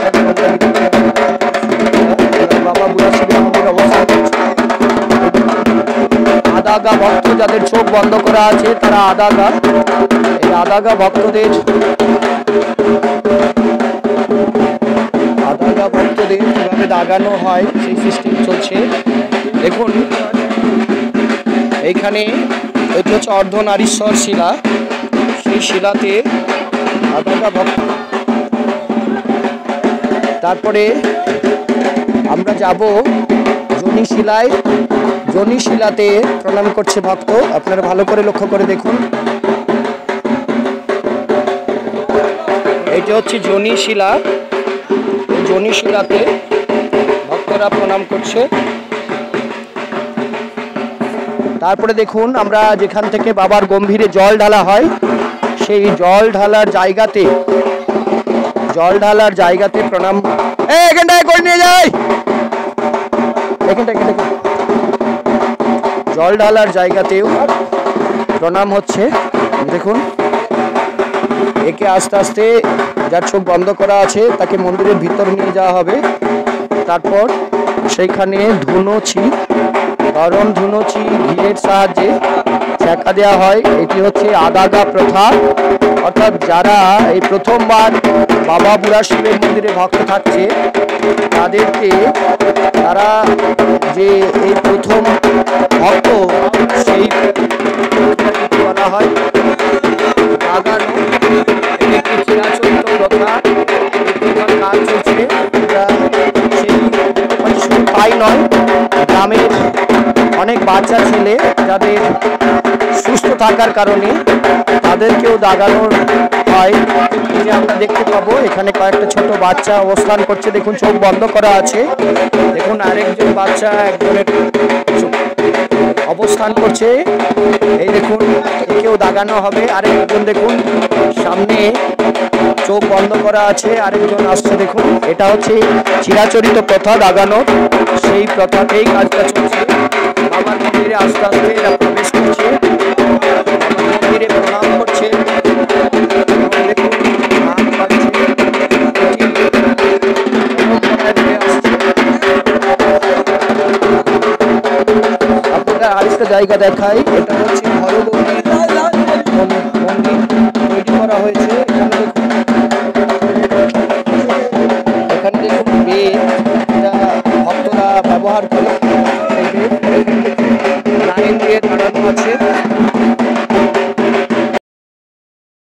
বাবা বুড়া শিবের মন্দির অবস্থান করছে। আদাগা ভক্ত যাদের চোখ বন্ধ করা আছে তারা আদাগা, এই আদাগা ভক্তদের কিভাবে দাগানো হয় সেই সিস্টেম চলছে। দেখুন এইখানে এটি হচ্ছে অর্ধনারীশ্বর শিলা, সেই শিলাতে আদাগা ভক্ত। তারপরে আমরা যাব জনি শিলায়, জনি শিলাতে প্রণাম করছে ভক্ত। আপনারা ভালো করে লক্ষ্য করে দেখুন, এইটা হচ্ছে জনি শিলা, জনি শিলাতে ভক্তরা প্রণাম করছে। তারপরে দেখুন আমরা যেখান থেকে বাবার গম্ভীরে জল ঢালা হয় সেই জল ঢালার জায়গাতে প্রণাম। এখানটায় করে নিয়ে যাই, জল ঢালার জায়গাতেও প্রণাম হচ্ছে। দেখুন একে আস্তে আস্তে যার চোখ বন্ধ করা আছে তাকে মন্দিরের ভিতর নিয়ে যাওয়া হবে। তারপর সেইখানে ধুনুচি, গরম ধুনুচি ঘিয়ের সাহায্যে ছেঁকা দেওয়া হয়। এটি হচ্ছে আদাগা প্রথা, অর্থাৎ যারা এই প্রথমবার বাবা বুড়া শিবের মন্দিরে ভক্ত থাকছে তাদেরকে, তারা যে এই প্রথম ভক্ত সেই বলা হয় দাগানো। একটি চিরাচরিত প্রথা, কাজ চলছে। সেই তাই নয়, গ্রামের অনেক বাচ্চা ছেলে যাদের সুস্থ থাকার কারণে তাদেরকেও দাগানোর হয়। যে আমরা দেখতে পাবো এখানে কয়েকটা ছোট বাচ্চা অবস্থান করছে। দেখুন চোখ বন্ধ করা আছে। দেখুন আরেকজন বাচ্চা একজনের অবস্থান করছে। এই দেখুন একেও দাগানো হবে। আরেকজন দেখুন সামনে চোখ বন্ধ করা আছে, আরেকজন আসছে। দেখুন এটা হচ্ছে চিরাচরিত প্রথা দাগানোর, সেই প্রথাতেই কাজটা চলছে। বাবার মন্দিরে আস্তে আস্তে এরা প্রবেশ করছে, মন্দিরে প্রণাম করছে। আপনারা আরেকটা জায়গা দেখাই, এটা হচ্ছে হরগৌরী মন্দির তৈরি করা হয়েছে। এখানে দেখুন বেদ, এটা ভক্তরা ব্যবহার করে।